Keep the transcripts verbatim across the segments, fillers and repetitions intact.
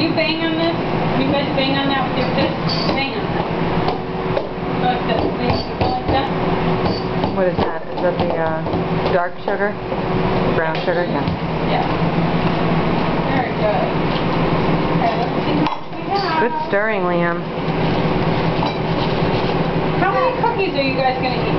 you bang on this? You guys bang on that with your fist? Bang on that. Like that. Go like that. What is that? Is that the uh, dark sugar? Brown sugar? Yeah. Yeah. Very good. Okay, let's see how much we have. Good stirring, Liam. How many cookies are you guys going to eat?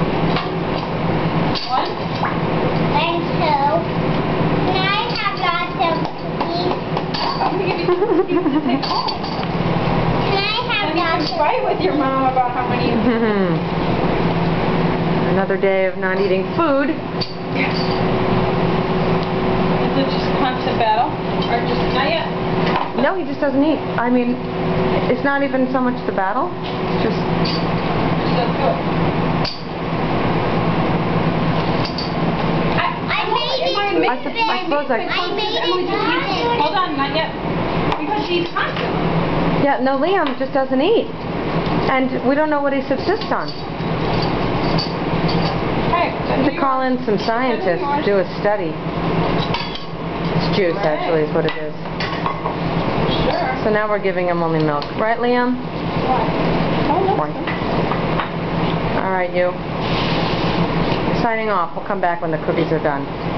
One? And two. Can I have lots of cookies? I'm going to give you some cookies to take home. Can I have Then you lots can of fight with your mom about how many you Another day of not eating food. Is it just a constant battle? Or just not yet? No, he just doesn't eat. I mean, it's not even so much the battle. It's just... Just doesn't do it. I, I made it I, I, sup- I suppose I... I made it good. Hold on, not yet. Because she's constant. Yeah, no, Liam just doesn't eat. And we don't know what he subsists on. Hey, We have to call in some scientists to do a study. It's juice, actually, is what it is. Sure. So now we're giving him only milk. Right, Liam? Right. All right, you. Signing off. We'll come back when the cookies are done.